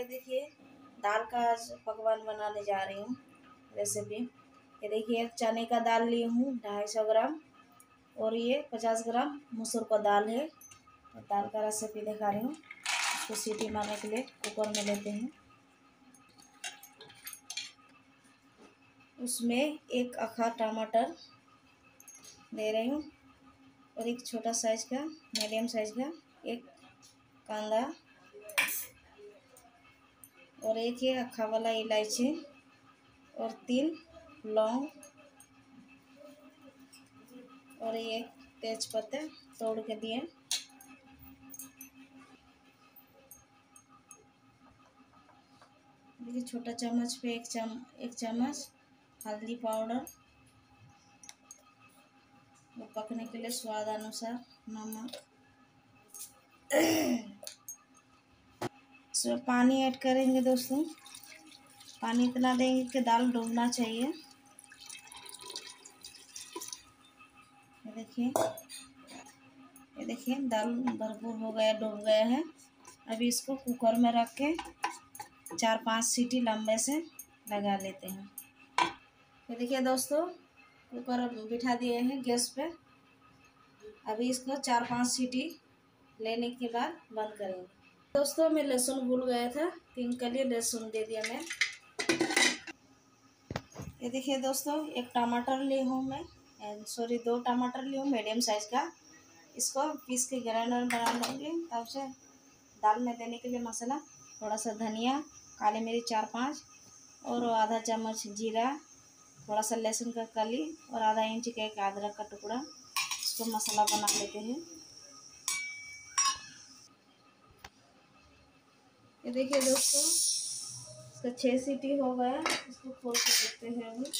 ये देखिए दाल का आज पकवान बनाने जा रही हूँ रेसिपी। ये देखिए चने का दाल ली हूँ 250 ग्राम और ये 50 ग्राम मसूर का दाल है। तो दाल का रेसिपी दिखा रही हूँ। इसको सीटी मारने के लिए कुकर में लेते हैं। उसमें एक आखा टमाटर दे रही हूँ और एक छोटा साइज का मीडियम साइज का एक कांदा और एक ये अक्खा वाला इलायची और 3 लौंग और ये तेज पत्ते तोड़ के दिए। देखिए छोटा चम्मच पे एक चम्मच हल्दी पाउडर और पकने के लिए स्वाद अनुसार नमक। इसमें पानी ऐड करेंगे दोस्तों। पानी इतना देंगे कि दाल डूबना चाहिए। ये देखिए दाल भरपूर हो गया, डूब गया है। अभी इसको कुकर में रख के 4-5 सीटी लंबे से लगा लेते हैं। ये देखिए दोस्तों कुकर बिठा दिए हैं गैस पे। अभी इसको 4-5 सीटी लेने के बाद बंद करेंगे। दोस्तों मैं लहसुन भूल गया था, 3 कली लहसुन दे दिया मैं। ये देखिए दोस्तों एक टमाटर ली हूँ मैं, 2 टमाटर ली हूँ मीडियम साइज का। इसको पीस के ग्राइंडर बना लेंगे। तब से दाल में देने के लिए मसाला थोड़ा सा धनिया, काली मिर्च 4-5 और आधा चम्मच जीरा, थोड़ा सा लहसुन का कली और आधा इंच का एक अदरक का टुकड़ा। इसको मसाला बना लेते हैं। ये देखिए दोस्तों इसका 6 सीटी हो गया। इसको खोल के देखते हैं अभी।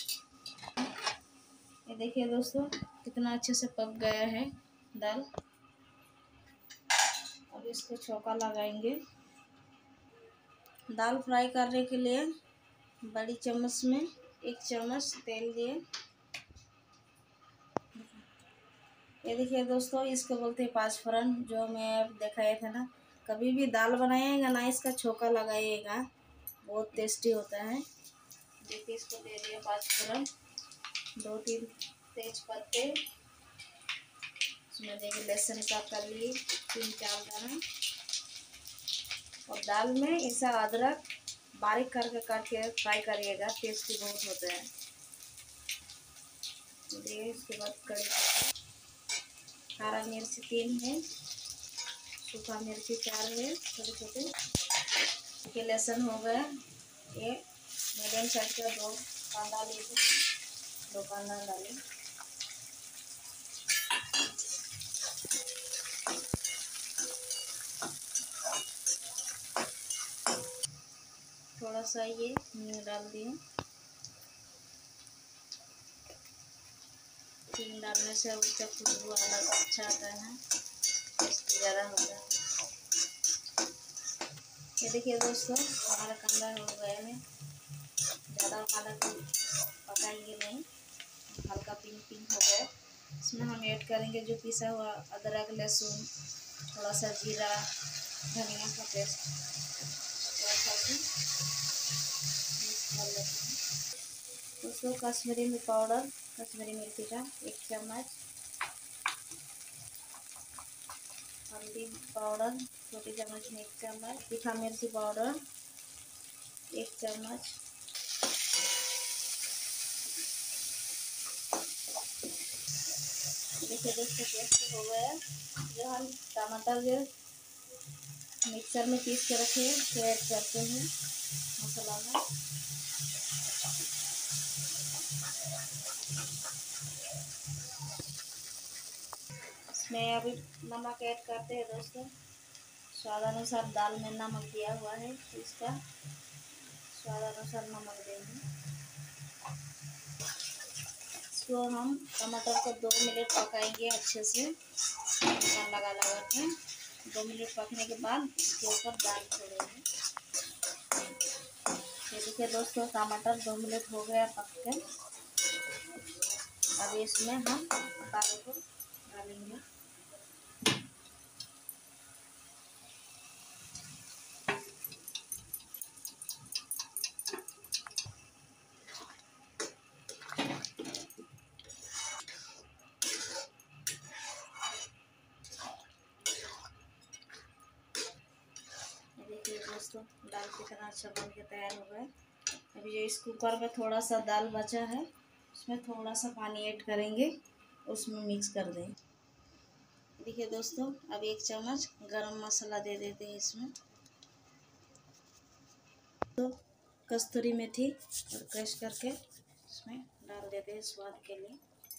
ये देखिए दोस्तों कितना अच्छे से पक गया है दाल। अब इसको छौंका लगाएंगे। दाल फ्राई करने के लिए बड़ी चम्मच में 1 चम्मच तेल दिए। ये देखिए दोस्तों इसको बोलते हैं 5 फोरन, जो मैं दिखाया था ना। कभी भी दाल बनाइएगा ना इसका छौंका लगाइएगा, बहुत टेस्टी होता है। देखिए इसको दे दिए 5 फोरन, 2-3 तेज पत्ते, इसमें देखिए लहसुन का कली 3-4 दाना और दाल में ऐसा अदरक बारीक करके काट के फ्राई करिएगा, टेस्टी बहुत होता है। देखिए इसके बाद कड़ी पत्ता, हरा मिर्च 3 है, सूखा मिर्ची 4 है छोटे छोटे। ये लहसुन हो गया। ये मीडियम साइज का 2 कांदा लीजिए, 2 कांदा डालें। थोड़ा सा ये हींग डाल दिए। हींग डालने से उसका खुशबू अलग अच्छा आता है, टेस्ट ज़्यादा होता है। ये देखिए दोस्तों हमारा कांदा हो गया है। ज़्यादा काला पकाएंगे नहीं, हल्का पिंक पिंक हो गया। इसमें हम ऐड करेंगे जो पिसा हुआ अदरक, लहसुन, थोड़ा सा जीरा, धनिया का पेस्ट, थोड़ा सा मिक्स कर लेते हैं। दोस्तों कश्मीरी मिर्च पाउडर, कश्मीरी मिर्ची का 1 चम्मच, हल्दी पाउडर छोटी चम्मच में 1 चम्मच, तीखा मिर्ची पाउडर 1 चम्मच। देखिए दोस्तों पेस्ट हो गया। जो हम टमाटर जो मिक्सर में पीस के रखे हैं तो ऐड करते हैं मसाला में। इसमें अभी नमक ऐड करते हैं दोस्तों, स्वाद अनुसार। दाल में नमक दिया हुआ है तो इसका स्वाद अनुसार नमक देंगे। इसको हम टमाटर को 2 मिनट पकाएंगे अच्छे से, लगा के 2 मिनट पकने के बाद इसके ऊपर दाल छोड़ेंगे। ये देखिए दोस्तों टमाटर 2 मिनट हो गया पक के। अभी इसमें हम दाल को डालेंगे। देखिए दोस्तों, दाल कितना अच्छा बन के तैयार हो गया। अभी जो इस कुकर में थोड़ा सा दाल बचा है, उसमें थोड़ा सा पानी ऐड करेंगे, उसमें मिक्स कर दें। देखिए दोस्तों, अब 1 चम्मच गरम मसाला दे देते हैं इसमें। तो कस्तूरी मेथी और क्रश करके इसमें डाल देते हैं स्वाद के लिए।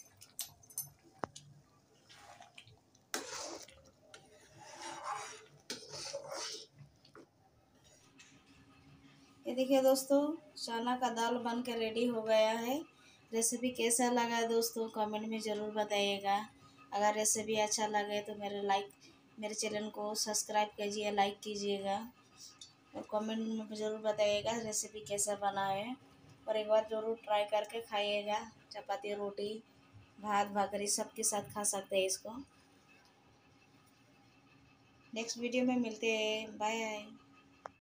ये देखिए दोस्तों, चना का दाल बन के रेडी हो गया है। रेसिपी कैसा लगा दोस्तों, कमेंट में ज़रूर बताइएगा। अगर रेसिपी अच्छा लगे तो मेरे चैनल को सब्सक्राइब कीजिए, लाइक कीजिएगा और कमेंट में ज़रूर बताइएगा रेसिपी कैसा बना है। और एक बार ज़रूर ट्राई करके खाइएगा। चपाती, रोटी, भात, भाकरी सबके साथ खा सकते हैं इसको। नेक्स्ट वीडियो में मिलते हैं। बाय।